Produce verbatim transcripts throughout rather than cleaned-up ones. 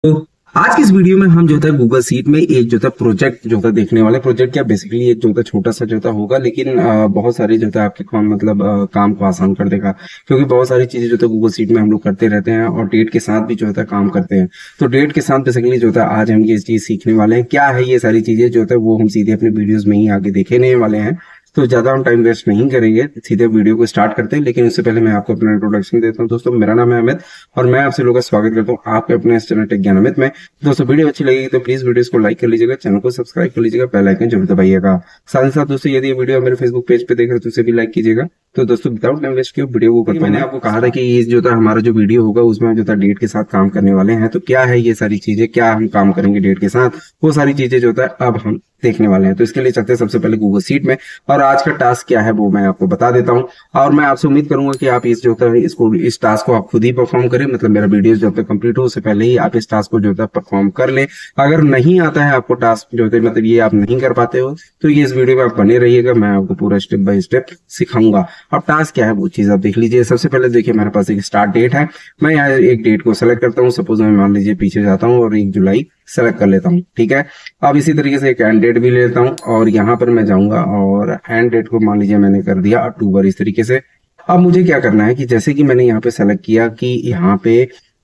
तो आज की इस वीडियो में हम जो है गूगल सीट में एक जो है प्रोजेक्ट जो है देखने वाले प्रोजेक्ट क्या बेसिकली एक जो है छोटा सा जो है होगा, लेकिन आ, बहुत सारी जो है आपके काम मतलब आ, काम को आसान कर देगा। क्योंकि बहुत सारी चीजें जो है गूगल सीट में हम लोग करते रहते हैं और डेट के साथ भी जो है काम करते हैं। तो डेट के साथ बेसिकली जो है आज हम ये चीज सीखने वाले हैं। क्या है ये सारी चीजें जो है वो हम सीधे अपने वीडियोज में ही आगे देखने वाले हैं। तो ज्यादा हम टाइम वेस्ट नहीं करेंगे, सीधे वीडियो को स्टार्ट करते हैं। लेकिन उससे पहले मैं आपको अपना इंट्रोडक्शन देता हूं। दोस्तों, मेरा नाम है अमित और मैं आपसे लोगों का स्वागत करता हूं आपके अपने इस चैनल टेक ज्ञान अमित में। दोस्तों, वीडियो अच्छी लगेगी तो प्लीज वीडियो को लाइक कर लीजिएगा, चैनल को सब्सक्राइब कर लीजिएगा, बेल आइकन जरूर दबाइएगा। साथ ही साथ दोस्तों, यदि ये वीडियो मेरे फेसबुक पेज पे देख रहे हो तो उसे भी लाइक कीजिएगा। तो दोस्तों, विदाउट टाइम वेस्ट किए वीडियो को करते हैं। मैंने आपको कहा था कि ये जो था हमारा जो वीडियो होगा उसमें हम जो था डेट के साथ काम करने वाले हैं। तो क्या है ये सारी चीजें, क्या हम काम करेंगे डेट के साथ, वो सारी चीजें जो है अब हम देखने वाले हैं। तो इसके लिए चलते हैं सबसे पहले गूगल सीट में, और आज का टास्क क्या है वो मैं आपको बता देता हूं। और मैं आपसे उम्मीद करूंगा कि आप इस जो है इसको इस टास्क को आप खुद ही परफॉर्म करें। मतलब मेरा वीडियो जब तक कंप्लीट हो उससे पहले ही आप इस टास्क को जो है परफॉर्म कर लें। अगर नहीं आता है आपको टास्क जो है मतलब ये आप नहीं कर पाते हो तो ये इस वीडियो में आप बने रहिएगा, मैं आपको पूरा स्टेप बाय स्टेप सिखाऊंगा। अब टास्क क्या है वो चीज आप देख लीजिए। सबसे पहले देखिए मेरे पास एक स्टार्ट डेट है। मैं यहाँ एक डेट को सेलेक्ट करता हूँ। सपोज मैं मान लीजिए पीछे जाता हूँ और एक जुलाई सेलेक्ट कर लेता हूँ, ठीक है। अब इसी तरीके से एक एंड डेट भी लेता हूँ और यहाँ पर मैं जाऊंगा और एंड डेट को मान लीजिए मैंने कर दिया अक्टूबर, इस तरीके से। अब मुझे क्या करना है कि जैसे कि मैंने यहाँ पे सेलेक्ट किया कि यहाँ पे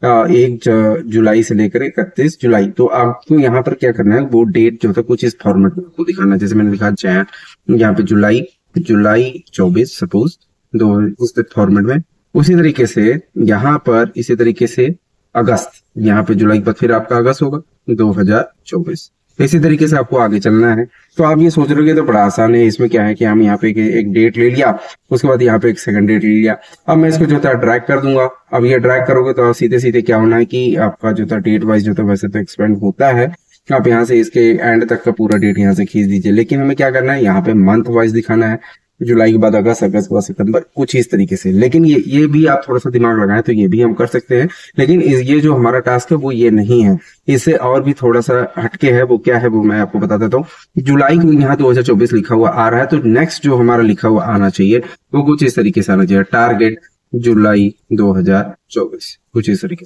एक जुलाई से लेकर इकतीस जुलाई, तो आपको यहाँ पर क्या करना है वो डेट जो था कुछ इस फॉर्मेट में आपको दिखाना है। जैसे मैंने लिखा जैन, यहाँ पे जुलाई जुलाई चौबीस सपोज दो, इस फॉर्मेट में। उसी तरीके से यहाँ पर इसी तरीके से अगस्त, यहाँ पे जुलाई के बाद फिर आपका अगस्त होगा दो हजार चौबीस। इसी तरीके से आपको आगे चलना है। तो आप ये सोच रहे हो तो बड़ा आसान है। इसमें क्या है कि हम यहाँ पे एक डेट ले लिया, उसके बाद यहाँ पे एक सेकंड डेट ले लिया। अब मैं इसको जो था ड्रैग कर दूंगा। अब ये ड्रैग करोगे तो सीधे सीधे क्या होना है कि आपका जो था डेट वाइज जो था वैसे तो एक्सपेंड होता है। आप यहाँ से इसके एंड तक का पूरा डेट यहाँ से खींच दीजिए। लेकिन हमें क्या करना है, यहाँ पे मंथ वाइज दिखाना है। जुलाई के बाद अगस्त, अगस्त के बाद सितंबर, कुछ इस तरीके से। लेकिन ये ये भी आप थोड़ा सा दिमाग लगाएं तो ये भी हम कर सकते हैं। लेकिन ये जो हमारा टास्क है वो ये नहीं है, इससे और भी थोड़ा सा हटके है। वो क्या है वो मैं आपको बता देता हूँ। जुलाई को यहाँ दो हजार चौबीस लिखा हुआ आ रहा है, तो नेक्स्ट जो हमारा लिखा हुआ आना चाहिए वो कुछ इस तरीके से आना चाहिए। टारगेट जुलाई दो हजार चौबीस, कुछ इस तरीके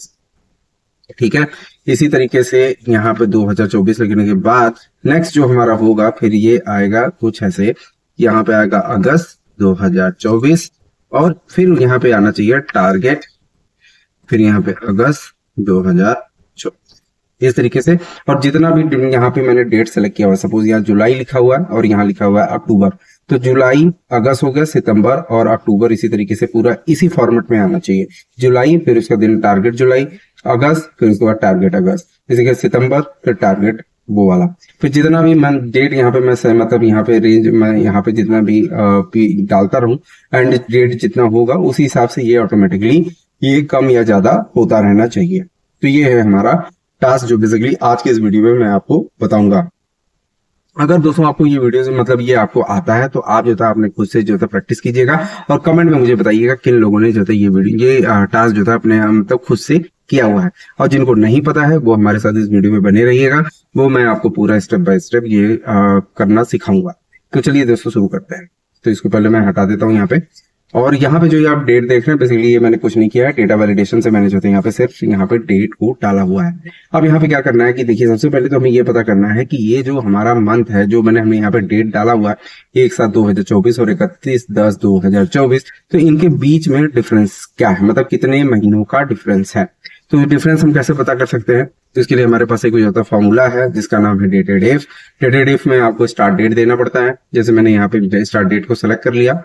से, ठीक है। इसी तरीके से यहाँ पे दो हजार चौबीस लिखने के बाद नेक्स्ट जो हमारा होगा फिर ये आएगा कुछ ऐसे। यहाँ पे आएगा अगस्त दो हजार चौबीस और फिर यहाँ पे आना चाहिए टारगेट, फिर यहाँ पे अगस्त दो हजार चौबीस, इस तरीके से। और जितना भी यहाँ पे मैंने डेट सेलेक्ट किया हुआ, सपोज यहाँ जुलाई लिखा हुआ है और यहाँ लिखा हुआ है अक्टूबर, तो जुलाई, अगस्त हो गया, सितंबर और अक्टूबर इसी तरीके से पूरा इसी फॉर्मेट में आना चाहिए। जुलाई, फिर उसका दिन टारगेट जुलाई, अगस्त, फिर उसके बाद टारगेट अगस्त, इसी के सितंबर, फिर टारगेट वो वाला। फिर जितना भी मैं डेट यहाँ पे मैं मतलब यहाँ पे रेंज मैं यहाँ पे जितना भी आ, डालता रहूं एंड डेट जितना होगा उसी हिसाब से ये ऑटोमेटिकली ये कम या ज्यादा होता रहना चाहिए। तो ये है हमारा टास्क जो बेसिकली आज के इस वीडियो में मैं आपको बताऊंगा। अगर दोस्तों आपको ये वीडियो मतलब ये आपको आता है तो आप जो था अपने खुद से जो था प्रैक्टिस कीजिएगा और कमेंट में मुझे बताइएगा किन लोगों ने जो था ये वीडियो ये टास्क जो था अपने मतलब खुद से किया हुआ है। और जिनको नहीं पता है वो हमारे साथ इस वीडियो में बने रहिएगा, वो मैं आपको पूरा स्टेप बाय स्टेप ये आ, करना सिखाऊंगा। तो चलिए दोस्तों शुरू करते हैं। तो इसको पहले मैं हटा देता हूँ यहाँ पे। और यहाँ पे जो ये आप डेट देख रहे हैं बेसिकली ये मैंने कुछ नहीं किया है, डेटा वैलिडेशन से मैंने जो है यहाँ पे सिर्फ यहाँ पे डेट को डाला हुआ है। अब यहाँ पे क्या करना है कि देखिए सबसे पहले तो हमें ये पता करना है कि ये जो हमारा मंथ है जो मैंने हमने यहाँ पे डेट डाला हुआ है एक सात दो हजार चौबीस और इकतीस दस दो हजार चौबीस, तो इनके बीच में डिफरेंस क्या है, मतलब कितने महीनों का डिफरेंस है। तो डिफरेंस हम कैसे पता कर सकते हैं, तो इसके लिए हमारे पास एक जो फॉर्मूला है जिसका नाम है डेटेड इफ। डेटेड इफ में आपको स्टार्ट डेट देना पड़ता है। जैसे मैंने यहाँ पे स्टार्ट डेट को सेलेक्ट कर लिया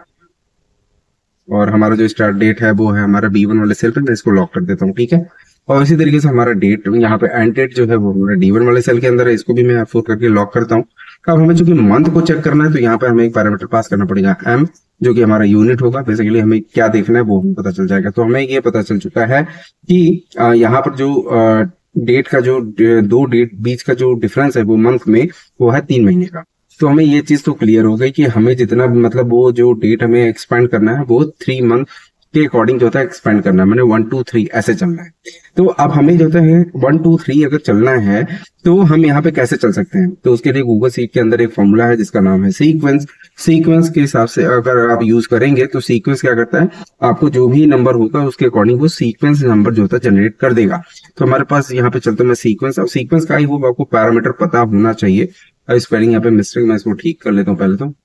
और हमारा जो स्टार्ट डेट है वो है हमारा बी वन वाले सेल पे, मैं इसको लॉक कर देता हूँ, ठीक है। और इसी तरीके से हमारा डेट यहाँ पे एंड डेट जो है वो हमारा डी वन वाले सेल के अंदर है, इसको भी मैं एफ फोर करके लॉक करता हूँ। अब हमें चूंकि मंथ को चेक करना है तो यहाँ पे हमें एक पैरामीटर पास करना पड़ेगा एम, जो कि हमारा यूनिट होगा। बेसिकली हमें क्या देखना है वो हमें पता चल जाएगा। तो हमें ये पता चल चुका है कि यहाँ पर जो डेट का जो दो डेट बीच का जो डिफरेंस है वो मंथ में वो है तीन महीने का। तो हमें ये चीज तो क्लियर हो गई कि हमें जितना मतलब वो जो डेट हमें एक्सपेंड करना है वो थ्री मंथ के अकॉर्डिंग जो है एक्सपेंड करना है, मैंने वन टू थ्री ऐसे चलना है। तो अब हमें जो है वन टू थ्री अगर चलना है तो हम यहाँ पे कैसे चल सकते हैं, तो उसके लिए गूगल सीट के अंदर एक फॉर्मूला है जिसका नाम है सीक्वेंस। सीक्वेंस के हिसाब से अगर आप यूज करेंगे तो सीक्वेंस क्या करता है, आपको जो भी नंबर होगा उसके अकॉर्डिंग वो सीक्वेंस नंबर जो होता है जनरेट कर देगा। तो हमारे पास यहाँ पे चलता है मैं सीक्वेंस। अब सीक्वेंस का ही वो आपको पैरामीटर पता होना चाहिए। अब स्पेलिंग यहाँ पे मिस्टेक, मैं इसको ठीक कर लेता हूँ पहले तो।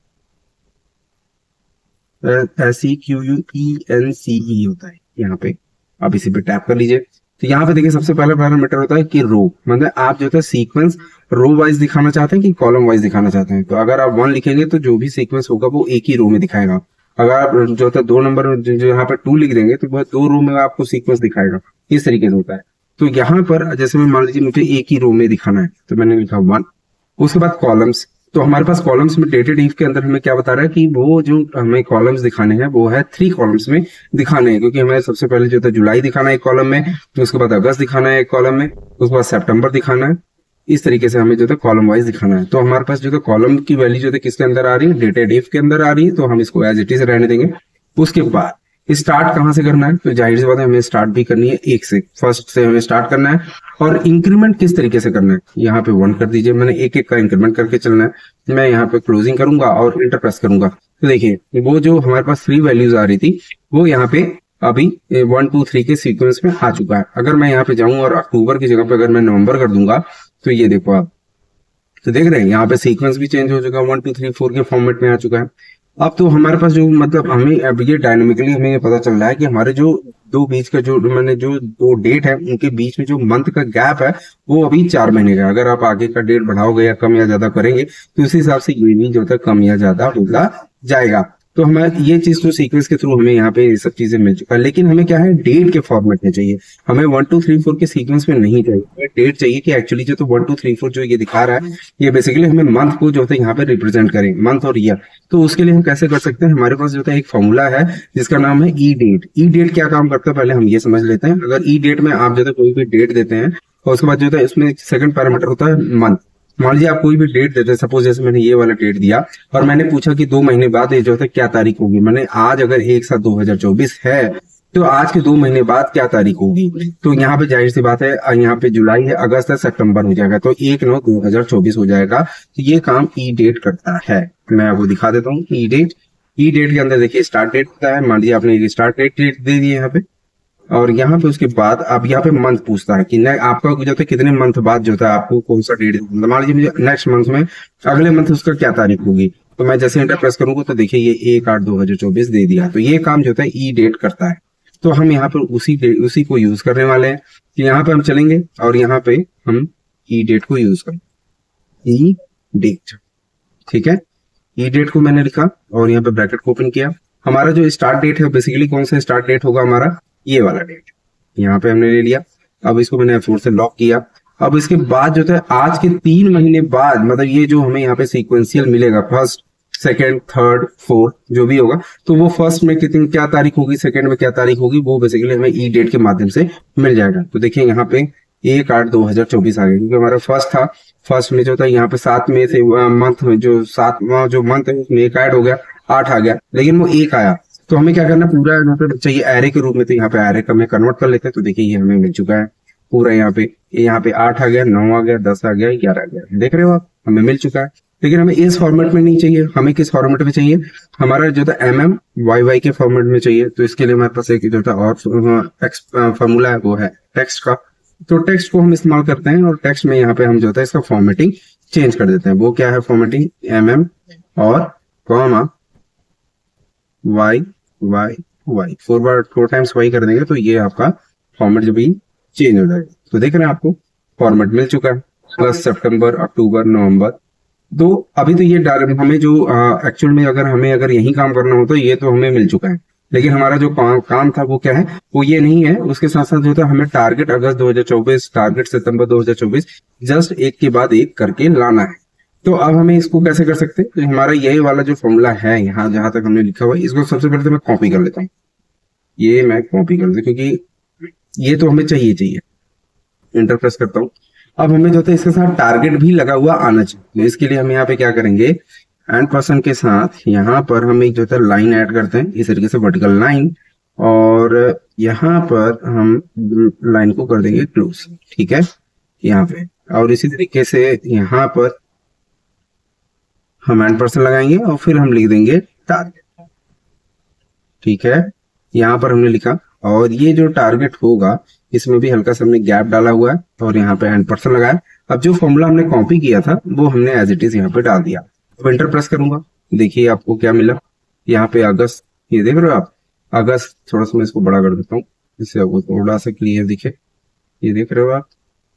S E Q U E N C E होता है यहाँ पे, आप इसी पे टैप कर लीजिए। तो यहाँ पे देखिए सबसे पहला पैरामीटर होता है कि रो, मतलब आप जो है सीक्वेंस रो वाइज दिखाना चाहते हैं कि कॉलम वाइज दिखाना चाहते हैं। तो अगर आप वन लिखेंगे तो जो भी सीक्वेंस होगा वो एक ही रो में दिखाएगा। अगर आप जो है दो नंबर में जो यहाँ पे टू लिख देंगे तो वह दो रो में आपको सीक्वेंस दिखाएगा। इस तरीके से होता है। तो यहाँ पर जैसे मैं मान लीजिए मुझे एक ही रो में दिखाना है तो मैंने लिखा वन। उसके बाद कॉलम्स, तो हमारे पास कॉलम्स में डेटेड इफ के अंदर हमें क्या बता रहा है कि वो जो हमें कॉलम्स दिखाने हैं वो है थ्री कॉलम्स में दिखाने हैं, क्योंकि हमें सबसे पहले जो था जुलाई दिखाना है एक कॉलम में, तो उसके बाद अगस्त दिखाना है एक कॉलम में, उसके बाद सितंबर दिखाना है। इस तरीके से हमें जो है कॉलम वाइज दिखाना है। तो हमारे पास जो है कॉलम की वैल्यू जो है किसके अंदर आ रही है, डेटेड इफ के अंदर आ रही है, तो हम इसको एज इट इज रहने देंगे। उसके बाद स्टार्ट कहाँ से करना है, तो जाहिर सी बात है हमें स्टार्ट भी करनी है एक से, फर्स्ट से हमें स्टार्ट करना है। और इंक्रीमेंट किस तरीके से करना है, यहाँ पे वन कर दीजिए, मैंने एक एक का इंक्रीमेंट करके चलना है। मैं यहाँ पे क्लोजिंग करूंगा और इंटर प्रेस करूंगा। तो देखिए वो जो हमारे पास थ्री वैल्यूज आ रही थी वो यहाँ पे अभी वन टू थ्री के सीक्वेंस में आ चुका है। अगर मैं यहाँ पे जाऊं और अक्टूबर की जगह पे अगर मैं नवंबर कर दूंगा तो ये देखो आप, तो देख रहे हैं यहाँ पे सीक्वेंस भी चेंज हो चुका है, वन टू थ्री फोर के फॉर्मेट में आ चुका है। अब तो हमारे पास जो मतलब हमें अब ये डायनामिकली हमें ये पता चल रहा है कि हमारे जो दो बीच का जो मैंने जो दो डेट है उनके बीच में जो मंथ का गैप है वो अभी चार महीने का। अगर आप आगे का डेट बढ़ाओगे या कम या ज्यादा करेंगे तो उस हिसाब से ये भी जो होता है कम या ज्यादा होता जाएगा। तो हमें ये चीज तो सीक्वेंस के थ्रू हमें यहाँ पे ये सब चीजें मिल चुका है, लेकिन हमें क्या है डेट के फॉर्मेट में चाहिए। हमें वन टू थ्री फोर के सीक्वेंस में नहीं चाहिए, हमें डेट चाहिए कि एक्चुअली जो तो वन टू थ्री फोर जो ये दिखा रहा है ये बेसिकली हमें मंथ को जो है यहाँ पे रिप्रेजेंट करें, मंथ और ईयर। तो उसके लिए हम कैसे कर सकते हैं, हमारे पास जो है एक फॉर्मूला है जिसका नाम है ई डेट। ई डेट क्या काम करता है पहले हम ये समझ लेते हैं। अगर ई डेट में आप जो है कोई भी डेट देते हैं और उसके बाद जो है इसमें सेकंड पैरामीटर होता है मंथ। मान लीजिए आप कोई भी डेट देते हैं, सपोज जैसे मैंने ये वाला डेट दिया और मैंने पूछा कि दो महीने बाद ये जो है क्या तारीख होगी। मैंने आज अगर एक सात दो हजार चौबीस है तो आज के दो महीने बाद क्या तारीख होगी, तो यहाँ पे जाहिर सी बात है यहाँ पे जुलाई है, अगस्त है, सितंबर हो जाएगा, तो एक नौ दो हजार चौबीस हो जाएगा। तो ये काम ई डेट करता है। मैं आपको दिखा देता हूँ ई डेट। ई डेट के अंदर देखिए स्टार्ट डेट होता है, मान लीजिए आपने स्टार्ट डेट डेट दे दी यहाँ पे, और यहाँ पे उसके बाद अब यहाँ पे मंथ पूछता है कि न आपका जो है कितने मंथ बाद जो है आपको कौन सा डेट, मान लीजिए मुझे नेक्स्ट मंथ में अगले मंथ उसका क्या तारीख होगी। तो मैं जैसे इंटर प्रेस करूंगा तो देखिए ये एक आठ दो हजार चौबीस दे दिया। तो ये काम जो है ई डेट करता है। तो हम यहाँ पर उसी उसी को यूज करने वाले हैं कि यहाँ पे हम चलेंगे और यहाँ पे हम ई डेट को यूज करें, ई डेट। ठीक है, ई डेट को मैंने लिखा और यहाँ पे ब्रैकेट को ओपन किया। हमारा जो स्टार्ट डेट है बेसिकली कौन सा स्टार्ट डेट होगा, हमारा ये वाला डेट यहाँ पे हमने ले लिया। अब इसको मैंने एफ फोर से लॉक किया। अब इसके बाद जो है आज के तीन महीने बाद, मतलब ये जो हमें यहाँ पे सीक्वेंशियल मिलेगा फर्स्ट सेकेंड थर्ड फोर्थ जो भी होगा, तो वो फर्स्ट में कितनी क्या तारीख होगी, सेकेंड में क्या तारीख होगी, वो बेसिकली हमें ई डेट के माध्यम से मिल जाएगा। तो देखिए यहाँ पे एक आठ दो हजार चौबीस आ गया, क्योंकि हमारा फर्स्ट था, फर्स्ट में जो था यहाँ पे सात में से मंथ में जो सातवां जो मंथ है उसमें एक ऐड हो गया, आठ आ गया, लेकिन वो एक आया। तो हमें क्या करना, पूरा यहाँ पे चाहिए एरे के रूप में, तो यहाँ पे एरे का मैं कन्वर्ट कर लेते हैं। तो देखिए ये हमें मिल चुका है पूरा, यहाँ पे यहाँ पे आठ आ गया, नौ आ गया, दस आ गया, ग्यारह आ गया, देख रहे हो आप, हमें मिल चुका है। लेकिन हमें इस फॉर्मेट में नहीं चाहिए, हमें किस फॉर्मेट में चाहिए, हमारा जो था एम एम वाई वाई के फॉर्मेट में चाहिए। तो इसके लिए हमारे पास एक जो था और फॉर्मूला है, वो है टेक्स्ट का। तो टेक्स्ट को हम इस्तेमाल करते हैं और टेक्स्ट में यहाँ पे हम जो है इसका फॉर्मेटिंग चेंज कर देते हैं। वो क्या है फॉर्मेटिंग, एम एम और comma Y Y Y, four बार फोर टाइम्स वाई कर देंगे तो ये आपका फॉर्मेट जो भी चेंज हो जाएगा। तो देख रहे हैं आपको फॉर्मेट मिल चुका है, प्लस सितंबर, अक्टूबर, नवंबर। तो अभी तो ये हमें जो एक्चुअल में अगर हमें अगर यही काम करना हो तो ये तो हमें मिल चुका है, लेकिन हमारा जो काम, काम था वो क्या है, वो ये नहीं है। उसके साथ साथ जो था हमें टारगेट अगस्त दो हजार चौबीस, टारगेट सितंबर दो हजार चौबीस जस्ट एक के बाद एक करके लाना है। तो अब हमें इसको कैसे कर सकते हैं, तो हमारा यही वाला जो फॉर्मूला है यहाँ जहां तक हमने लिखा हुआ है, इसको सबसे पहले तो मैं कॉपी कर लेता हूँ। ये मैं कॉपी कर लेता हूँ क्योंकि ये तो हमें चाहिए चाहिए इंटर प्रेस करता हूँ। अब हमें जो है इसके साथ टारगेट भी लगा हुआ आना चाहिए। तो इसके लिए हम यहाँ पे क्या करेंगे, एंड पर्सन के साथ यहाँ पर हम एक जो है लाइन ऐड करते हैं, इस तरीके से वर्टिकल लाइन। और यहाँ पर हम लाइन को कर देंगे क्लोज, ठीक है, यहाँ पे। और इसी तरीके से यहाँ पर हम एंड परसेंट लगाएंगे और फिर हम लिख देंगे टारगेट, ठीक है, यहाँ पर हमने लिखा। और ये जो टारगेट होगा इसमें भी हल्का सा हमने गैप डाला हुआ है और यहाँ पे एंड परसेंट लगाया। अब जो फॉर्मूला हमने कॉपी किया था वो हमने एज इट इज यहाँ पे डाल दिया। अब एंटर प्रेस करूंगा, देखिए आपको क्या मिला यहाँ पे, अगस्त, ये देख रहे हो आप, अगस्त। थोड़ा सा मैं इसको बड़ा कर देता हूँ जिससे आपको थोड़ा सा क्लियर दिखे, ये देख रहे हो आप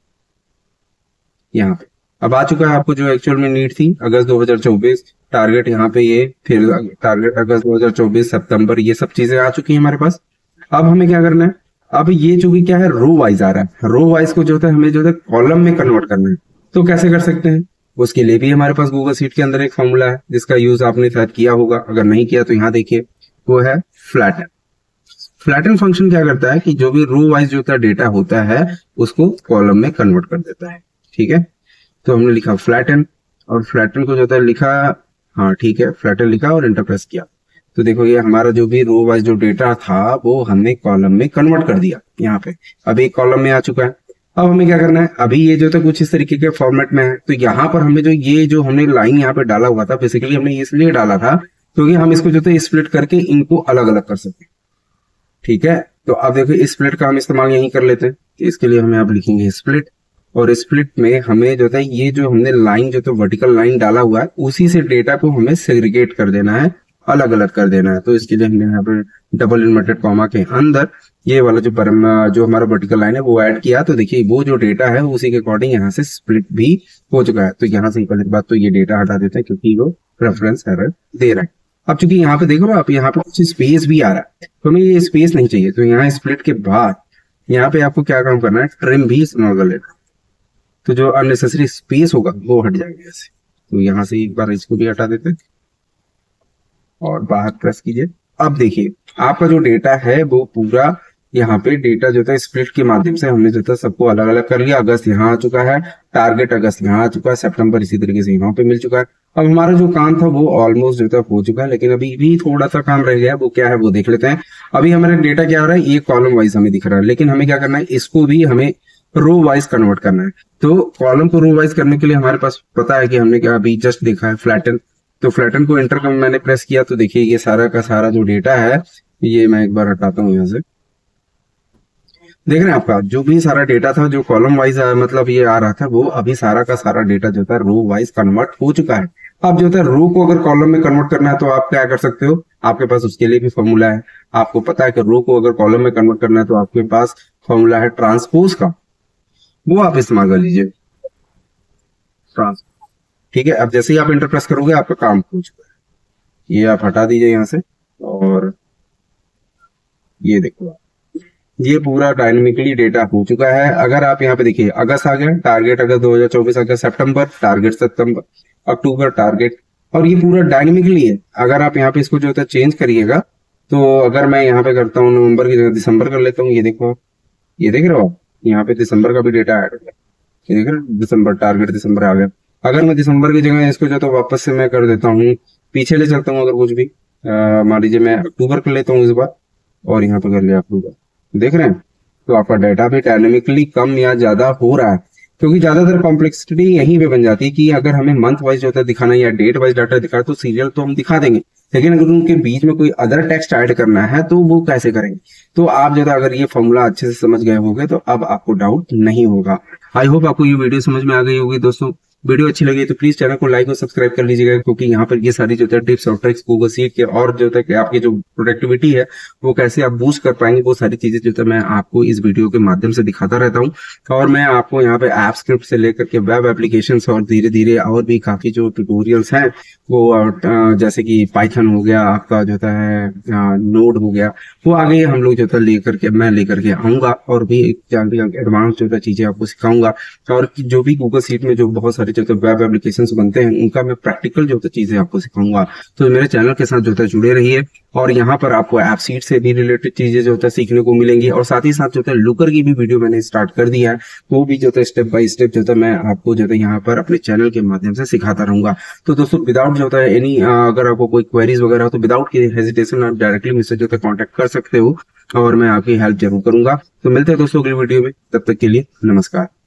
यहाँ पे। अब आ चुका है आपको जो एक्चुअल में नीड थी, अगस्त दो हज़ार चौबीस, टारगेट यहाँ पे ये, फिर टारगेट अगस्त दो हज़ार चौबीस, सितंबर, ये सब चीजें आ चुकी हैं हमारे पास। अब हमें क्या करना है, अब ये जो भी क्या है रो वाइज आ रहा है, रो वाइज को जो है हमें जो है कॉलम में कन्वर्ट करना है। तो कैसे कर सकते हैं, उसके लिए भी हमारे पास गूगल शीट के अंदर एक फॉर्मूला है जिसका यूज आपने शायद किया होगा, अगर नहीं किया तो यहाँ देखिए, वो है फ्लैटन। फ्लैटन फंक्शन क्या करता है कि जो भी रो वाइज जो डेटा होता है उसको कॉलम में कन्वर्ट कर देता है, ठीक है। तो हमने लिखा फ्लैटन, और फ्लैटन को जो है लिखा, हाँ ठीक है, फ्लैटन लिखा और एंटर प्रेस किया। तो देखो ये हमारा जो भी रो वाइज जो डेटा था वो हमने कॉलम में कन्वर्ट कर दिया यहाँ पे। अब एक कॉलम में आ चुका है। अब हमें क्या करना है, अभी ये जो था कुछ इस तरीके के फॉर्मेट में है, तो यहाँ पर हमें जो ये जो हमने लाइन यहाँ पे डाला हुआ था, बेसिकली हमने इसलिए डाला था क्योंकि हम इसको जो है स्प्लिट करके इनको अलग अलग कर सकते हैं, ठीक है। तो अब देखो स्प्लिट का हम इस्तेमाल यहीं कर लेते हैं, तो इसके लिए हमें आप लिखेंगे स्प्लिट, और स्प्लिट में हमें जो है ये जो हमने लाइन जो तो वर्टिकल लाइन डाला हुआ है उसी से डेटा को हमें सेग्रीगेट कर देना है, अलग अलग कर देना है। तो इसके लिए हमने यहाँ पे डबल इन्वर्टेड कॉमा के अंदर ये वाला जो परम जो हमारा वर्टिकल लाइन है वो ऐड किया। तो देखिए वो जो डेटा है उसी के अकॉर्डिंग यहाँ से स्प्लिट भी हो चुका है। तो यहाँ से पहले बात तो ये डेटा हटा देते हैं क्योंकि वो रेफरेंस एरर दे रहा है। अब चूंकि यहाँ पे देखो आप, यहाँ पे कुछ स्पेस भी आ रहा है, तो हमें ये स्पेस नहीं चाहिए, तो यहाँ स्प्लिट के बाद यहाँ पे आपको क्या काम करना है, ट्रिम भी इस्तेमाल कर लेना, तो जो अननेसेसरी स्पेस होगा वो हट जाएगा ऐसे। तो यहाँ से एक बार इसको भी हटा देते हैं और बाहर प्रेस कीजिए। अब देखिए आपका जो डेटा है वो पूरा यहाँ पे डेटा जो था स्प्लिट के माध्यम से हमने जो था सबको अलग अलग कर लिया। अगस्त यहाँ आ चुका है, टारगेट अगस्त यहाँ आ चुका है, सितंबर इसी तरीके से यहाँ पे मिल चुका है। अब हमारा जो काम था वो ऑलमोस्ट जो था हो चुका है, लेकिन अभी भी थोड़ा सा काम रह गया है, वो क्या है वो देख लेते हैं। अभी हमारा डेटा क्या हो रहा है, ये कॉलम वाइज हमें दिख रहा है, लेकिन हमें क्या करना है, इसको भी हमें रो वाइज कन्वर्ट करना है। तो कॉलम को रो वाइज करने के लिए हमारे पास पता है कि हमने क्या अभी जस्ट देखा है फ्लैटन, तो फ्लैटन को एंटर कर मैंने प्रेस किया। तो देखिए ये सारा का सारा जो डेटा है, ये मैं एक बार हटाता हूँ यहाँ से, देख रहे हैं आपका जो भी सारा डेटा था जो कॉलम वाइज मतलब ये आ रहा था, वो अभी सारा का सारा डेटा जो था रो वाइज कन्वर्ट हो चुका है। अब जो था रो को अगर कॉलम में कन्वर्ट करना है तो आप क्या कर सकते हो, आपके पास उसके लिए भी फॉर्मूला है। आपको पता है कि रो को अगर कॉलम में कन्वर्ट करना है तो आपके पास फॉर्मूला है ट्रांसपोज का, वो आप इस्तेमाल कर लीजिए, ट्रांसपोज, ठीक है। अब जैसे ही आप इंटर प्रेस करोगे आपका काम हो चुका है, ये आप हटा दीजिए यहाँ से। और ये देखो ये पूरा डायनेमिकली डेटा हो चुका है। अगर आप यहाँ पे देखिए अगस्त आ गया, टारगेट अगस्त दो हज़ार चौबीस, अगस्त सितंबर, टारगेट सितंबर, अक्टूबर टारगेट, और ये पूरा डायनेमिकली है। अगर आप यहाँ पे इसको जो है चेंज करिएगा, तो अगर मैं यहाँ पे करता हूँ नवंबर की जगह दिसंबर कर लेता हूँ, ये देखो ये देख रहे हो यहाँ पे दिसंबर का भी डेटा ऐड हो गया, ये देख रहे हो दिसंबर, टारगेट दिसंबर आ गया। अगर मैं दिसंबर की जगह इसको जो तो वापस से मैं कर देता हूँ, पीछे ले चलता हूँ, अगर कुछ भी मान लीजिए मैं अक्टूबर कर लेता हूँ इस बार, और यहाँ पे कर लिया अक्टूबर, देख रहे हैं। तो आपका डाटा भी डायनेमिकली कम या ज्यादा हो रहा है, क्योंकि ज्यादातर कॉम्प्लेक्सिटी यहीं पे बन जाती है कि अगर हमें मंथ वाइज होता है दिखाना या डेट वाइज डाटा दिखा तो सीरियल तो हम दिखा देंगे, लेकिन अगर उनके बीच में कोई अदर टेक्स्ट ऐड करना है तो वो कैसे करेंगे। तो आप जो अगर ये फॉर्मूला अच्छे से समझ गए होंगे तो अब आपको डाउट नहीं होगा। आई होप आपको ये वीडियो समझ में आ गई होगी। दोस्तों वीडियो अच्छी लगी तो प्लीज चैनल को लाइक और सब्सक्राइब कर लीजिएगा, क्योंकि यहाँ पर ये सारी जो है टिप्स और ट्रिक्स गूगल शीट के और जो है आपकी जो प्रोडक्टिविटी है वो कैसे आप बूस्ट कर पाएंगे, वो सारी चीजें जो है मैं आपको इस वीडियो के माध्यम से दिखाता रहता हूँ। और मैं आपको यहाँ पे ऐप स्क्रिप्ट से लेकर के वेब एप्लीकेशन और धीरे धीरे और भी काफी जो ट्यूटोरियल्स हैं वो जैसे कि पाइथन हो गया, आपका जो है नोड हो गया, वो आगे हम लोग जो है लेकर के मैं लेकर के आऊंगा और भी एडवांस जो है चीजें आपको सिखाऊंगा। और जो भी गूगल शीट में जो बहुत सारी सारे जो है वेब एप्लीकेशन बनते हैं उनका मैं प्रैक्टिकल जो है चीजें आपको सिखाऊंगा। तो मेरे चैनल के साथ जो है जुड़े रहिए, और यहाँ पर आपको एपसीड से भी रिलेटेड चीजें जो है सीखने को मिलेंगी, और साथ ही साथ जो है लुकर की भी वीडियो मैंने स्टार्ट कर दिया है, वो भी जो है स्टेप बाय स्टेप जो है मैं आपको जो है यहाँ पर अपने चैनल के माध्यम से सिखाता रहूंगा। तो दोस्तों विदाउट जो है एनी अगर आपको कोई क्वेरीज वगैरह हो तो विदाउट हेजिटेशन आप डायरेक्टली मुझसे जो है कॉन्टेक्ट कर सकते हो, और मैं आपकी हेल्प जरूर करूंगा। तो मिलते हैं दोस्तों अगली वीडियो में, तब तक के लिए नमस्कार।